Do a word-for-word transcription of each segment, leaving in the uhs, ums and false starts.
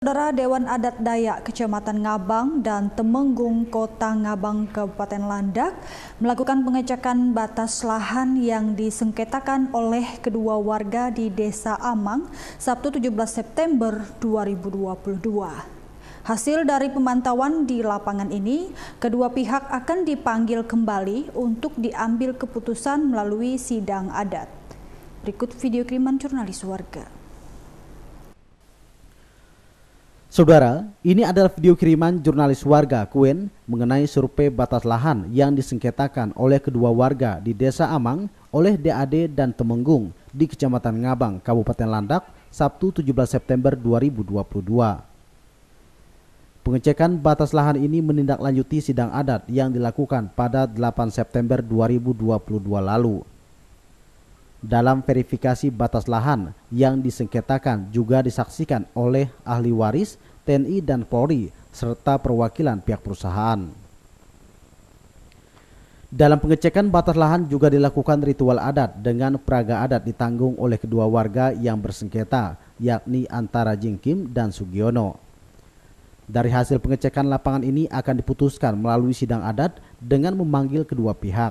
Saudara, Dewan Adat Dayak Kecamatan Ngabang dan Temenggung Kota Ngabang Kabupaten Landak melakukan pengecekan batas lahan yang disengketakan oleh kedua warga di Desa Amang Sabtu tujuh belas September dua ribu dua puluh dua. Hasil dari pemantauan di lapangan ini, kedua pihak akan dipanggil kembali untuk diambil keputusan melalui sidang adat. Berikut video kiriman jurnalis warga. Saudara, ini adalah video kiriman jurnalis warga Kuen mengenai survei batas lahan yang disengketakan oleh kedua warga di Desa Amang oleh D A D dan Temenggung di Kecamatan Ngabang, Kabupaten Landak, Sabtu tujuh belas September dua ribu dua puluh dua. Pengecekan batas lahan ini menindaklanjuti sidang adat yang dilakukan pada delapan September dua ribu dua puluh dua lalu. Dalam verifikasi batas lahan yang disengketakan juga disaksikan oleh ahli waris, T N I dan Polri, serta perwakilan pihak perusahaan. Dalam pengecekan batas lahan juga dilakukan ritual adat dengan peraga adat ditanggung oleh kedua warga yang bersengketa, yakni antara Jingkim dan Sugiono. Dari hasil pengecekan lapangan ini akan diputuskan melalui sidang adat dengan memanggil kedua pihak.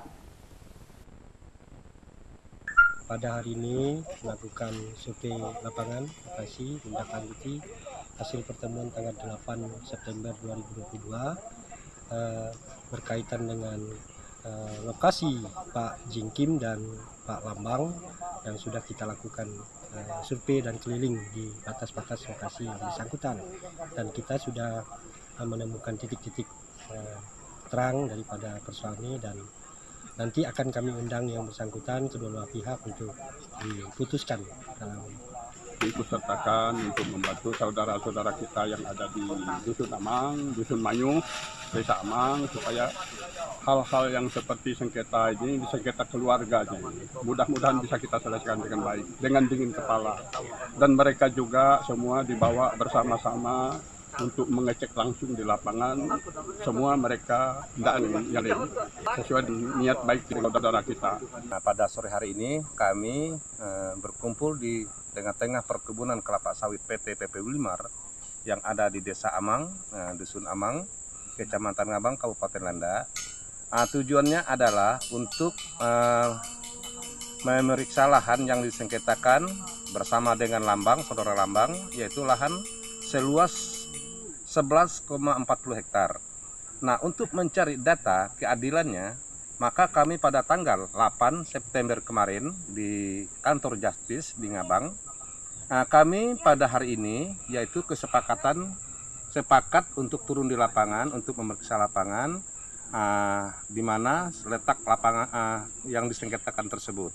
Pada hari ini melakukan survei lapangan lokasi tindak lanjuti hasil pertemuan tanggal delapan September dua ribu dua puluh dua eh, berkaitan dengan eh, lokasi Pak Jingkim dan Pak Lambang yang sudah kita lakukan eh, survei dan keliling di batas-batas lokasi yang bersangkutan, dan kita sudah eh, menemukan titik-titik eh, terang daripada persoalan ini, dan nanti akan kami undang yang bersangkutan kedua belah pihak untuk diputuskan dalam ikut sertakan untuk membantu saudara-saudara kita yang ada di Dusun Amang, Dusun Manyu, Desa Amang, supaya hal-hal yang seperti sengketa ini, sengketa keluarga ini, mudah-mudahan bisa kita selesaikan dengan baik, dengan dingin kepala. Dan mereka juga semua dibawa bersama-sama untuk mengecek langsung di lapangan, semua mereka tidak nyari sesuai niat baik dari saudara kita. Nah, pada sore hari ini kami e, berkumpul di tengah-tengah perkebunan kelapa sawit P T P P Wilmar yang ada di Desa Amang, e, Dusun Amang, Kecamatan Ngabang, Kabupaten Landak. E, tujuannya adalah untuk e, memeriksa lahan yang disengketakan bersama dengan Lambang, saudara Lambang, yaitu lahan seluas sebelas koma empat puluh hektar. Nah, untuk mencari data keadilannya, maka kami pada tanggal delapan September kemarin di kantor Justice di Ngabang, nah, kami pada hari ini yaitu kesepakatan sepakat untuk turun di lapangan untuk memeriksa lapangan uh, di mana letak lapangan uh, yang disengketakan tersebut.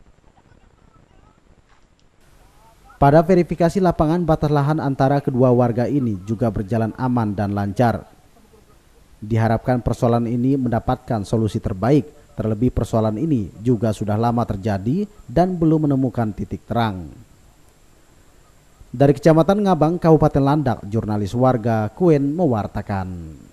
Pada verifikasi lapangan, batas lahan antara kedua warga ini juga berjalan aman dan lancar. Diharapkan persoalan ini mendapatkan solusi terbaik, terlebih persoalan ini juga sudah lama terjadi dan belum menemukan titik terang. Dari Kecamatan Ngabang, Kabupaten Landak, jurnalis warga Kuen mewartakan.